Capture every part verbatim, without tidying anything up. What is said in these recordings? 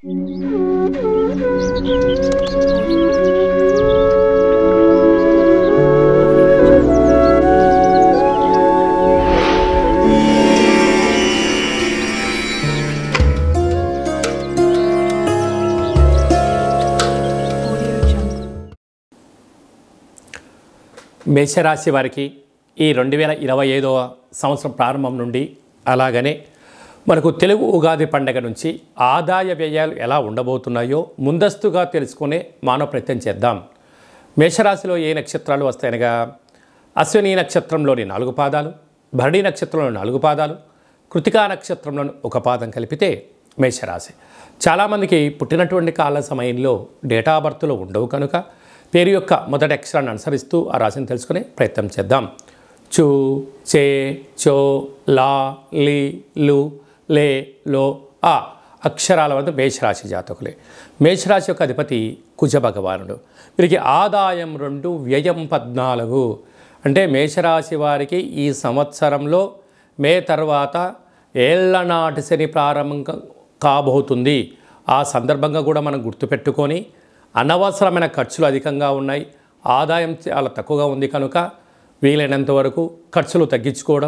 మేషరాశి వారికి ఈ రెండు వేల ఇరవై ఐదవ సంవత్సరం ప్రారంభం నుండి అలాగనే మనకు తెలుగు ఉగాది పండగ నుంచి ఆదాయ వ్యయాలు ఎలా ఉండబోతున్నాయో ముందస్తుగా తెలుసుకునే మానవ ప్రయత్నం చేద్దాం. మేషరాశిలో ఏ నక్షత్రాలు వస్తాయనగా అశ్విని నక్షత్రంలోని నాలుగు పాదాలు, భరణి నక్షత్రంలోని నాలుగు పాదాలు, కృతికా నక్షత్రంలోని ఒక పాదం కలిపితే మేషరాశి. చాలామందికి పుట్టినటువంటి కాల సమయంలో డేటా బర్త్లో ఉండవు కనుక పేరు యొక్క మొదటి అక్షరాన్ని అనుసరిస్తూ ఆ రాశిని తెలుసుకునే ప్రయత్నం చేద్దాం. చు, చే, చో, లా, లి, లు, లే, లో, ఆ అక్షరాల వద్ద మేషరాశి జాతకులే. మేషరాశి యొక్క అధిపతి కుజ భగవానుడు. వీరికి ఆదాయం రెండు, వ్యయం పద్నాలుగు. అంటే మేషరాశి వారికి ఈ సంవత్సరంలో మే తర్వాత ఏళ్లనాటి శని ప్రారంభం కాబోతుంది. ఆ సందర్భంగా కూడా మనం గుర్తుపెట్టుకొని అనవసరమైన ఖర్చులు అధికంగా ఉన్నాయి, ఆదాయం చాలా తక్కువగా ఉంది కనుక వీలైనంత వరకు ఖర్చులు తగ్గించుకోవడం,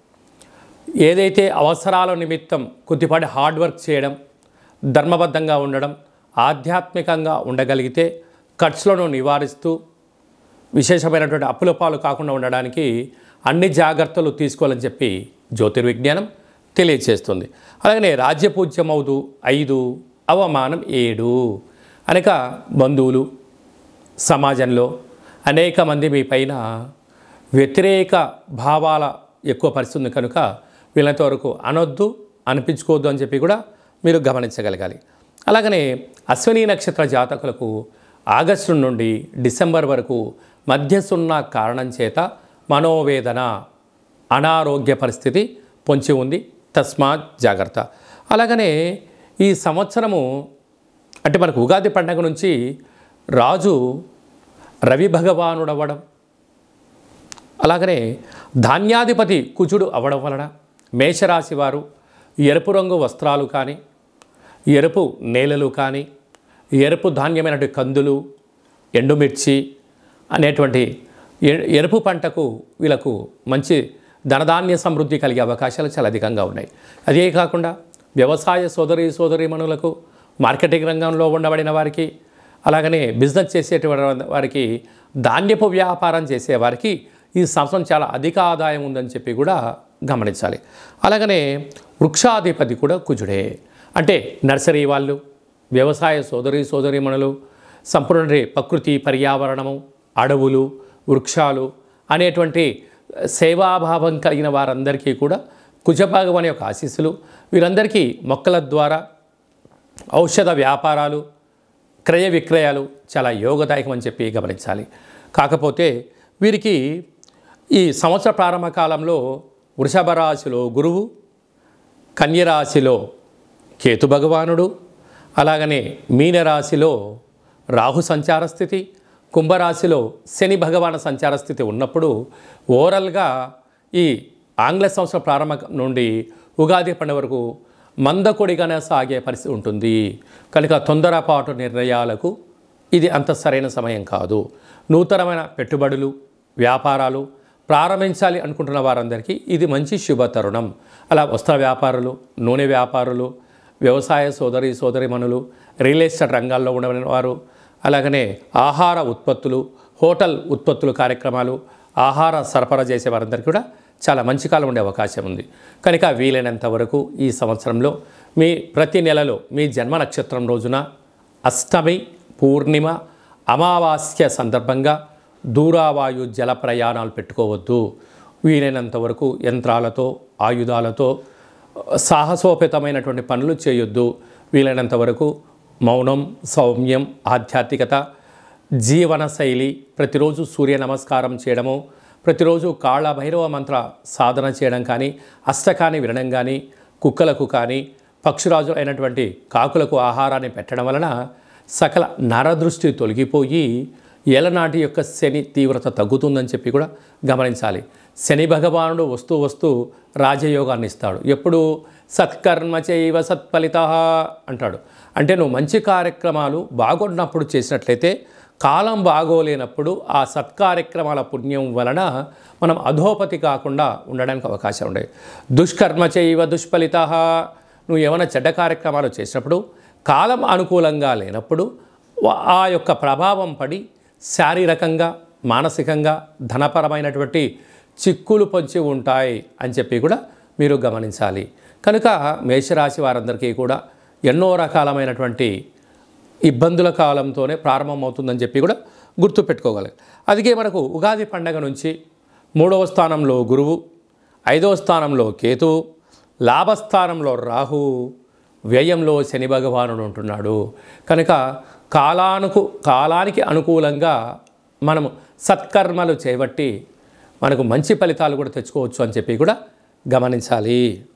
ఏదైతే అవసరాల నిమిత్తం కొద్దిపాటి హార్డ్ వర్క్ చేయడం, ధర్మబద్ధంగా ఉండడం, ఆధ్యాత్మికంగా ఉండగలిగితే ఖర్చులను నివారిస్తూ విశేషమైనటువంటి అప్పుల పాలు కాకుండా ఉండడానికి అన్ని జాగ్రత్తలు తీసుకోవాలని చెప్పి జ్యోతిర్విజ్ఞానం తెలియజేస్తుంది. అలాగనే రాజ్యపూజ్యమవుదు ఐదు, అవమానం ఏడు. అనేక బంధువులు సమాజంలో అనేక మంది మీ పైన వ్యతిరేక భావాల ఎక్కువ పరిస్థితుంది కనుక వీళ్ళంత వరకు అనొద్దు, అనిపించుకోవద్దు అని చెప్పి కూడా మీరు గమనించగలగాలి. అలాగనే అశ్విని నక్షత్ర జాతకులకు ఆగస్టు నుండి డిసెంబర్ వరకు మధ్యసున్న కారణం చేత మనోవేదన, అనారోగ్య పరిస్థితి పొంచి ఉంది, తస్మాత్ జాగ్రత్త. అలాగనే ఈ సంవత్సరము అంటే మనకు ఉగాది పండుగ నుంచి రాజు రవి భగవానుడు అవ్వడం, అలాగనే ధాన్యాధిపతి కుజుడు అవ్వడం వలన మేషరాశి వారు ఎరుపు రంగు వస్త్రాలు కానీ, ఎరుపు నేలలు కానీ, ఎరుపు ధాన్యమైనటువంటి కందులు, ఎండుమిర్చి అనేటువంటి ఎరుపు పంటకు వీళ్ళకు మంచి ధనధాన్య సమృద్ధి కలిగే అవకాశాలు చాలా అధికంగా ఉన్నాయి. అదే కాకుండా వ్యవసాయ సోదరి సోదరీమణులకు, మార్కెటింగ్ రంగంలో ఉండబడిన వారికి, అలాగనే బిజినెస్ చేసేటువంటి వారికి, ధాన్యపు వ్యాపారం చేసేవారికి ఈ సంవత్సరం చాలా అధిక ఆదాయం ఉందని చెప్పి కూడా గమనించాలి. అలాగనే వృక్షాధిపతి కూడా కుజుడే. అంటే నర్సరీ వాళ్ళు, వ్యవసాయ సోదరి సోదరీమణులు, సంపూర్ణ ప్రకృతి పర్యావరణము, అడవులు, వృక్షాలు అనేటువంటి సేవాభావం కలిగిన వారందరికీ కూడా కుజభగవాని యొక్క ఆశీస్సులు, వీరందరికీ మొక్కల ద్వారా ఔషధ వ్యాపారాలు, క్రయ విక్రయాలు చాలా యోగదాయకం అని చెప్పి గమనించాలి. కాకపోతే వీరికి ఈ సంవత్సర ప్రారంభ కాలంలో వృషభ రాశిలో గురువు, కన్యరాశిలో కేతు భగవానుడు, అలాగనే మీనరాశిలో రాహు సంచార స్థితి, కుంభరాశిలో శని భగవాన సంచార స్థితి ఉన్నప్పుడు ఓవరాల్గా ఈ ఆంగ్ల సంవత్సరం ప్రారంభం నుండి ఉగాది పండుగ వరకు మందకొడిగానే సాగే పరిస్థితి ఉంటుంది కనుక తొందరపాటు నిర్ణయాలకు ఇది అంత సరైన సమయం కాదు. నూతనమైన పెట్టుబడులు, వ్యాపారాలు ప్రారంభించాలి అనుకుంటున్న వారందరికీ ఇది మంచి శుభ తరుణం. అలా వస్త్ర వ్యాపారులు, నూనె వ్యాపారులు, వ్యవసాయ సోదరి సోదరిమణులు, రియల్ ఎస్టేట్ రంగాల్లో ఉండబడిన వారు, అలాగనే ఆహార ఉత్పత్తులు, హోటల్ ఉత్పత్తులు కార్యక్రమాలు, ఆహార సరఫరా చేసే వారందరికీ కూడా చాలా మంచి కాలం ఉండే అవకాశం ఉంది. కనుక వీలైనంత వరకు ఈ సంవత్సరంలో మీ ప్రతి నెలలో మీ జన్మ నక్షత్రం రోజున అష్టమి, పూర్ణిమ, అమావాస్య సందర్భంగా దూరావాయు జల ప్రయాణాలు పెట్టుకోవద్దు. వీలైనంత వరకు యంత్రాలతో, ఆయుధాలతో సాహసోపేతమైనటువంటి పనులు చేయొద్దు. వీలైనంత వరకు మౌనం, సౌమ్యం, ఆధ్యాత్మికత, జీవనశైలి, ప్రతిరోజు సూర్య నమస్కారం చేయడము, ప్రతిరోజు కాళభైరవ మంత్ర సాధన చేయడం కానీ, అష్టకాన్ని వినడం కానీ, కుక్కలకు కానీ, పక్షురాజు అయినటువంటి కాకులకు ఆహారాన్ని పెట్టడం వలన సకల నరదృష్టి తొలగిపోయి ఏలనాటి యొక్క శని తీవ్రత తగ్గుతుందని చెప్పి కూడా గమనించాలి. శని భగవానుడు వస్తూ వస్తూ రాజయోగాన్ని ఇస్తాడు. ఎప్పుడు సత్కర్మ చైవ సత్ఫలిత అంటాడు. అంటే నువ్వు మంచి కార్యక్రమాలు బాగున్నప్పుడు చేసినట్లయితే, కాలం బాగోలేనప్పుడు ఆ సత్కార్యక్రమాల పుణ్యం వలన మనం అధోపతి కాకుండా ఉండడానికి అవకాశం ఉండేది. దుష్కర్మ చైవ దుష్ఫలిత, నువ్వు ఏమైనా చెడ్డ కార్యక్రమాలు చేసినప్పుడు కాలం అనుకూలంగా లేనప్పుడు ఆ యొక్క ప్రభావం పడి శారీరకంగా, మానసికంగా, ధనపరమైనటువంటి చిక్కులు పొంచి ఉంటాయి అని చెప్పి కూడా మీరు గమనించాలి. కనుక మేషరాశి వారందరికీ కూడా ఎన్నో రకాలమైనటువంటి ఇబ్బందుల కాలంతోనే ప్రారంభమవుతుందని చెప్పి కూడా గుర్తుపెట్టుకోగలరు. అందుకే మనకు ఉగాది పండగ నుంచి మూడవ స్థానంలో గురువు, ఐదవ స్థానంలో కేతువు, లాభస్థానంలో రాహు, వ్యయంలో శని భగవానుడు ఉంటున్నాడు. కనుక కాలానుకు కాలానికి అనుకూలంగా మనము సత్కర్మలు చేపట్టి మనకు మంచి ఫలితాలు కూడా తెచ్చుకోవచ్చు అని చెప్పి కూడా గమనించాలి.